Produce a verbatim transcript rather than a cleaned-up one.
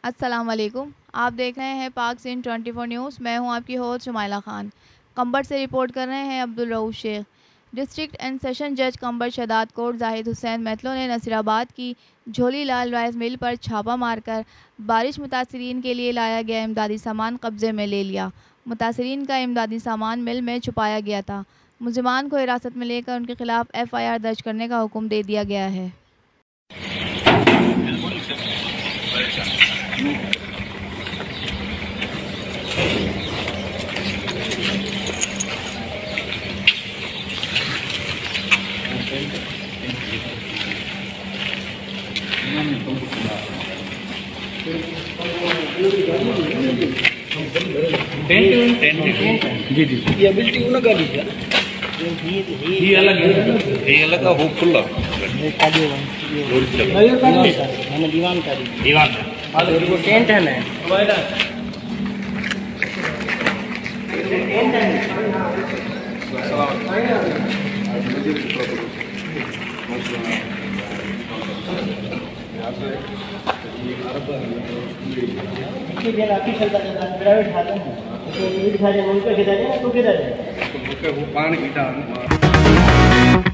अस्सलाम वालेकुम। आप देख रहे हैं पाक सिंध चौबीस न्यूज़। मैं हूं आपकी होस्ट शुमाइला खान। कंबर से रिपोर्ट कर रहे हैं Abdul Rauf Shaikh. District and session जज कंबर शदाद कोर्ट जाहिद हुसैन मैथलो ने नसीराबाद की झोली लाल राइस मिल पर छापा मारकर बारिश मुतासरीन के लिए लाया गया इमदादी सामान कब्जे में ले लिया। मुतासरीन का इमदादी सामान मिल में छुपाया गया था। मुलजिमान को हिरासत में लेकर उनके खिलाफ एफ आई आर दर्ज करने का हुक्म दे दिया गया है। जी जी ये एबिलिटी उन का लीजिए ये अलग है ये अलग का हो खुला ये काली मैंने दीवान का दीवान और वो टेंट है ना चलता चलता प्राइवेट खाते हैं तो खा जाए उनका खिला जाए तो खिला जाए वो पान की